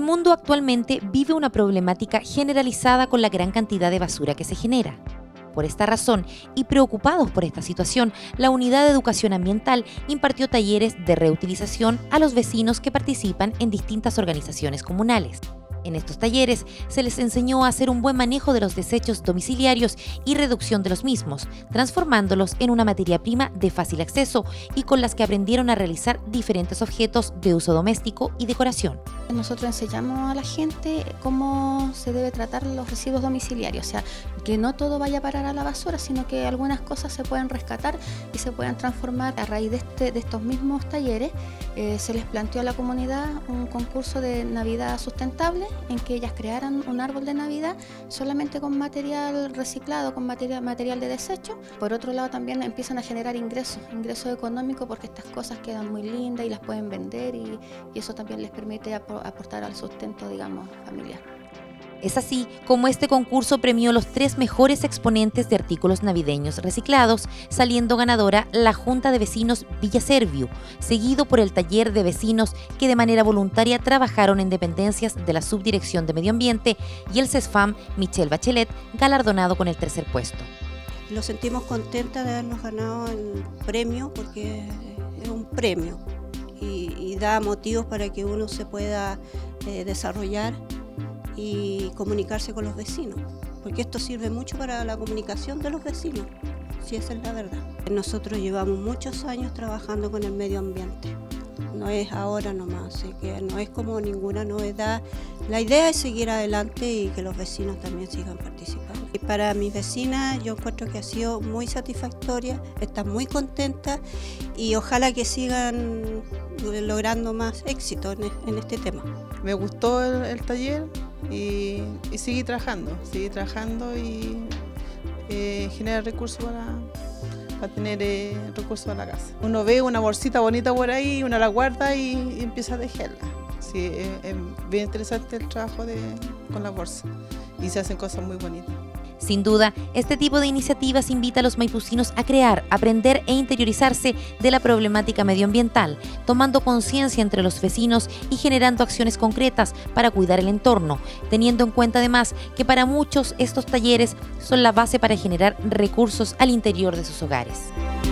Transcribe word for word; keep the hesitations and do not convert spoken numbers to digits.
mundo actualmente vive una problemática generalizada con la gran cantidad de basura que se genera. Por esta razón, y preocupados por esta situación, la Unidad de Educación Ambiental impartió talleres de reutilización a los vecinos que participan en distintas organizaciones comunales. En estos talleres se les enseñó a hacer un buen manejo de los desechos domiciliarios y reducción de los mismos, transformándolos en una materia prima de fácil acceso y con las que aprendieron a realizar diferentes objetos de uso doméstico y decoración. Nosotros enseñamos a la gente cómo se debe tratar los residuos domiciliarios, o sea, que no todo vaya a parar a la basura, sino que algunas cosas se pueden rescatar y se pueden transformar. A raíz de, este, de estos mismos talleres, eh, se les planteó a la comunidad un concurso de Navidad sustentable, en que ellas crearan un árbol de Navidad solamente con material reciclado, con material, material de desecho. Por otro lado, también empiezan a generar ingresos, ingresos económicos, porque estas cosas quedan muy lindas y las pueden vender, y, y eso también les permite aportar al sustento, digamos, familiar. Es así como este concurso premió los tres mejores exponentes de artículos navideños reciclados, saliendo ganadora la Junta de Vecinos Villa Serviu, seguido por el taller de vecinos que de manera voluntaria trabajaron en dependencias de la Subdirección de Medio Ambiente, y el CESFAM Michelle Bachelet, galardonado con el tercer puesto. Lo sentimos contentas de habernos ganado el premio, porque es un premio y, y da motivos para que uno se pueda eh, desarrollar y comunicarse con los vecinos, porque esto sirve mucho para la comunicación de los vecinos, si esa es la verdad. Nosotros llevamos muchos años trabajando con el medio ambiente, no es ahora nomás, así que no es como ninguna novedad. La idea es seguir adelante y que los vecinos también sigan participando. Y para mis vecinas yo encuentro que ha sido muy satisfactoria, están muy contentas y ojalá que sigan logrando más éxito en, en este tema. Me gustó el, el taller y, y seguí trabajando, seguí trabajando y eh, generar recursos para, para tener eh, recursos a la casa. Uno ve una bolsita bonita por ahí, uno la guarda y, y empieza a tejerla. Sí, es, es bien interesante el trabajo de, con la bolsa y se hacen cosas muy bonitas. Sin duda, este tipo de iniciativas invita a los maipucinos a crear, aprender e interiorizarse de la problemática medioambiental, tomando conciencia entre los vecinos y generando acciones concretas para cuidar el entorno, teniendo en cuenta además que para muchos estos talleres son la base para generar recursos al interior de sus hogares.